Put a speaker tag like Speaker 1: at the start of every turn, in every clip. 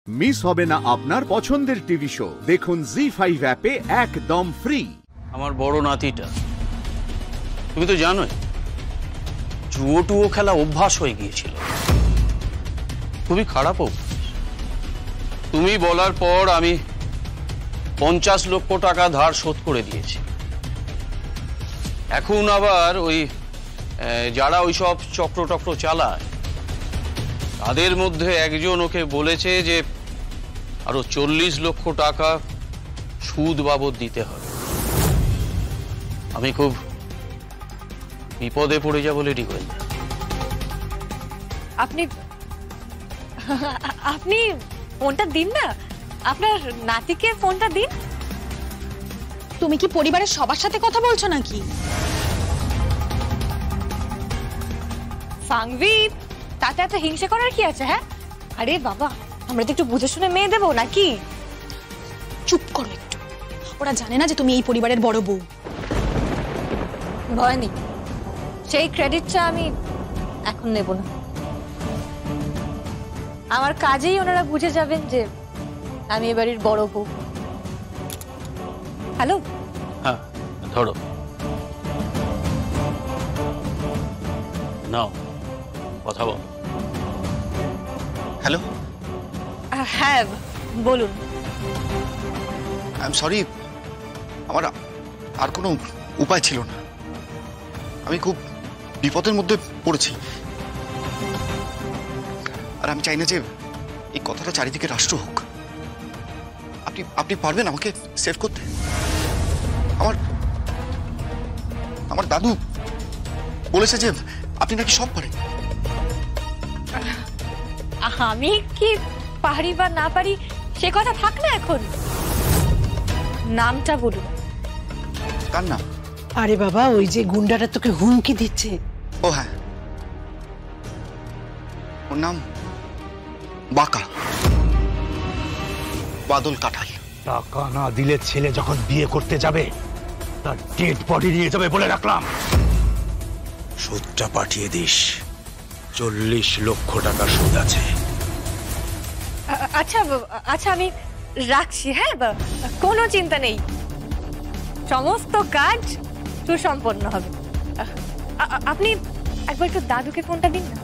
Speaker 1: Miss হবে না আপনার পছন্দের টিভি শো। দেখুন Zee 5 অ্যাপে একদম ফ্রি।
Speaker 2: আমার বড় নাতিটা, তুমি তো জানোই জুয়ো খেলা অভ্যাস হয়ে গিয়েছিল, খুবই খারাপ অভ্যাস। তুমি বলার পর আমি 50 লক্ষ টাকা ধার শোধ করে দিয়েছি। এখন আবার ওই যারা ওইসব চক্র চালায় তাদের মধ্যে একজন ওকে বলেছে যে আরো 40 লক্ষ টাকা সুদ বাবদ দিতে হবে। আমি খুব বিপদে পড়ে যাব লেডি গোয়েন্দা।
Speaker 3: আপনি ফোনটা দিন না, আপনার নাতিকে ফোনটা দিন।
Speaker 4: তুমি কি পরিবারের সবার সাথে কথা বলছো নাকি?
Speaker 3: সাংভি, তাতে এত হিংসা করার কি আছে? হ্যাঁ, আরে বাবা, আমরা তো একটু বুঝে শুনে মেয়ে দেবো নাকি?
Speaker 4: চুপ করো একটু। ওরা জানে না যে তুমি এই পরিবারের বড় বউ।
Speaker 3: ভয় নেই, সেই ক্রেডিটটা আমি এখন নেব না। আমার কাজেই ওনারা বুঝে যাবেন যে আমি এ বাড়ির বড় বউ। হ্যালো,
Speaker 2: হ্যাঁ ধরো নাও, কথা বল।
Speaker 5: হ্যালো,
Speaker 3: হ্যাঁ বলুন।
Speaker 5: আই এম সরি, আমার আর কোনো উপায় ছিল না। আমি খুব বিপদের মধ্যে পড়েছি, আর আমি চাই না যে এই কথাটা চারিদিকে রাষ্ট্র হোক। আপনি পারবেন আমাকে সেভ করতে? আমার দাদু বলেছে যে আপনি নাকি সব পারেন।
Speaker 3: আমি কি পারি বা না পারি সে কথা থাক না, এখন নামটা বলুন।
Speaker 5: কার নাম?
Speaker 6: আরে বাবা, ওই যে গুন্ডাটা তোকে হুমকি দিচ্ছে।
Speaker 5: ও হ্যাঁ, ওর নাম বাঁকা, বাদল কাঁঠাল।
Speaker 7: টাকা না দিলে ছেলে যখন বিয়ে করতে যাবে তার ডেড বডি নিয়ে যাবে বলে রাখলাম। সুদটা পাঠিয়ে দিস, 40 লক্ষ টাকা সুদ আছে।
Speaker 3: আচ্ছা আচ্ছা, আমি রাখছি। হ্যাঁ, কোনো চিন্তা নেই, সমস্ত কাজ সুসম্পন্ন হবে। আপনি একবার একটু দাদুকে ফোনটা দিন না।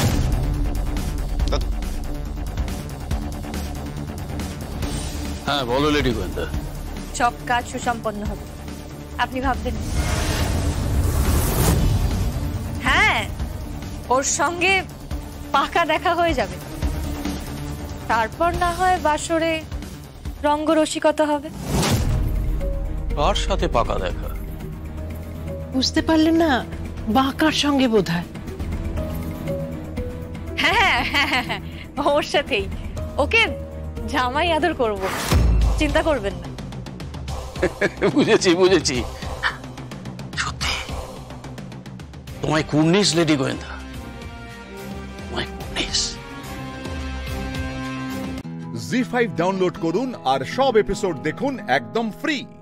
Speaker 2: হ্যাঁ বলো লেডি গোয়েন্দা।
Speaker 3: সব কাজ সুসম্পন্ন হবে, আপনি ভাববেন। হ্যাঁ, ওর সঙ্গে পাকা দেখা হয়ে যাবে, তারপর না হয় বাসরে রঙ্গরসিকতা হবে।
Speaker 2: কার সাথে পাকা দেখা?
Speaker 6: বুঝতে পারলেন না? বাঁকার সঙ্গে বোধহয়।
Speaker 3: হ্যাঁ হ্যাঁ হ্যাঁ, ওর সাথেই। ওকে জামাই আদর করব, চিন্তা করবেন না।
Speaker 2: বুঝেছি। সত্যি তোমায় কুর্নিশ লেডি গোয়েন্দা, তোমায় কুর্নিশ।
Speaker 1: Zee 5 ডাউনলোড করুন আর সব এপিসোড দেখুন একদম ফ্রি।